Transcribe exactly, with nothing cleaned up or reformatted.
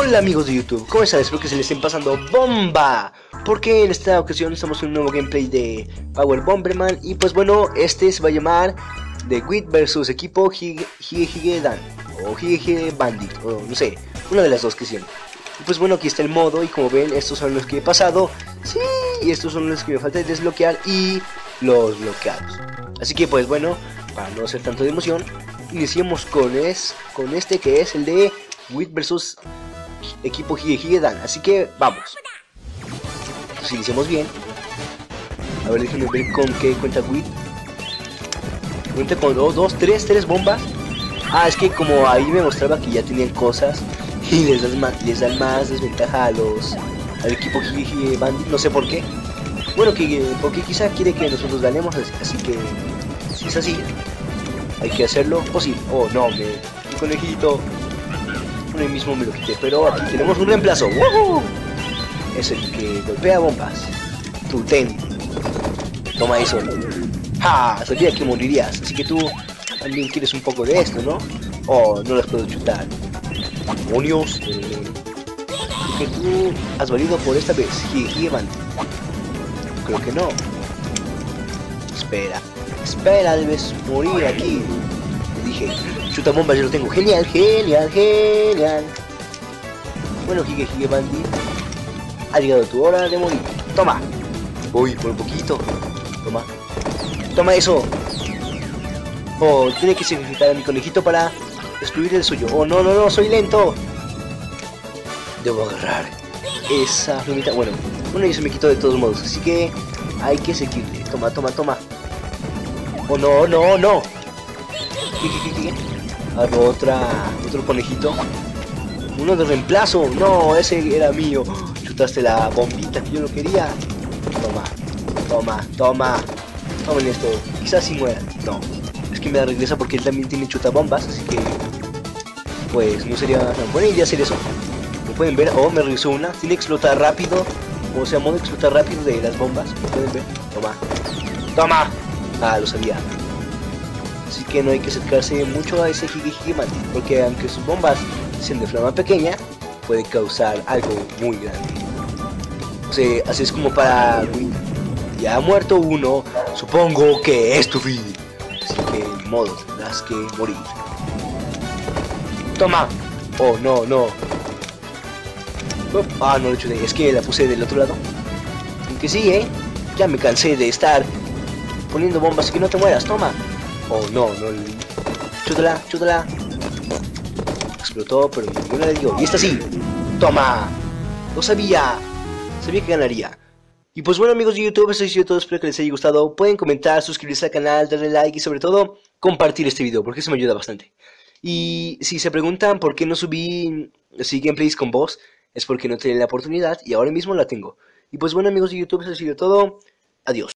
Hola amigos de YouTube, ¿cómo están? Espero que se les estén pasando bomba, porque en esta ocasión estamos en un nuevo gameplay de Power Bomberman. Y pues bueno, este se va a llamar The Wit versus equipo Hige Hige Dan o Hige Bandit, o no sé, una de las dos que hicieron. Y pues bueno, aquí está el modo y como ven, estos son los que he pasado. Sí, y estos son los que me falta desbloquear y los bloqueados. Así que pues bueno, para no hacer tanto de emoción, iniciemos con, es, con este que es el de Wit versus equipo Hige Hige Dan. Así que vamos. Entonces iniciamos bien. A ver, déjenme ver con qué cuenta Wit. Cuenta con dos, dos, tres, tres bombas. Ah, es que como ahí me mostraba que ya tenían cosas y les dan más, les dan más desventaja a los al equipo Hige Hige Bandit, no sé por qué. Bueno, que porque quizá quiere que nosotros ganemos, así que si es así, hay que hacerlo posible. Oh no, me mi conejito. Uno mismo me lo quité, pero aquí tenemos un reemplazo. ¡Woohoo! Es el que golpea bombas. Tú, ten. Toma eso. ¡Ja! Sabía que morirías, así que tú también quieres un poco de esto, ¿no? Oh, no las puedo chutar. Demonios. Eh, que tú has valido por esta vez. Hige Bandit. Creo que no. Espera. Espera, debes morir aquí. Le dije, chuta bombas, yo lo tengo. Genial, genial, genial. Bueno, Hige Hige Bandit, ha llegado tu hora de morir. Toma. Uy, por un poquito. Toma. Toma eso. Oh, tiene que sacrificar a mi conejito para destruir el suyo. Oh, no, no, no, soy lento. Debo agarrar esa flumita. Bueno, bueno, ya se me quitó de todos modos, así que hay que seguirle. Toma, toma, toma. Oh, no, no, no. ¿Qué, qué, qué, qué? Hago otra, otro conejito. Uno de reemplazo. No, ese era mío. Chutaste la bombita que yo no quería. Toma, toma, toma. Tomen esto. Quizás si muera. No, es que me la regresa porque él también tiene chutabombas. Así que, pues, no sería tan buena idea hacer eso. ¿Lo pueden ver? Oh, me regresó una. Tiene que explotar rápido. O sea, modo explotar rápido de las bombas. ¿Lo pueden ver? Toma. Toma. Ah, lo sabía. Así que no hay que acercarse mucho a ese Hige Hige Bandit, porque aunque sus bombas sean de flama pequeña, puede causar algo muy grande. O sea, así es como para Wit. Ya ha muerto uno, supongo que es tu fin. Así que ni modo, tendrás que morir. Toma. Oh, no, no. Ah, no lo chuté, es que la puse del otro lado. Aunque sí, eh. Ya me cansé de estar poniendo bombas y que no te mueras, toma. Oh, no, no le di. Chútala, chútala. Explotó, pero ninguna le dio. Y esta sí. Toma. Lo sabía. Sabía que ganaría. Y pues bueno amigos de YouTube, eso ha sido todo. Espero que les haya gustado. Pueden comentar, suscribirse al canal, darle like y sobre todo compartir este video, porque eso me ayuda bastante. Y si se preguntan por qué no subí así gameplays con voz, es porque no tenía la oportunidad y ahora mismo la tengo. Y pues bueno amigos de YouTube, eso ha sido todo. Adiós.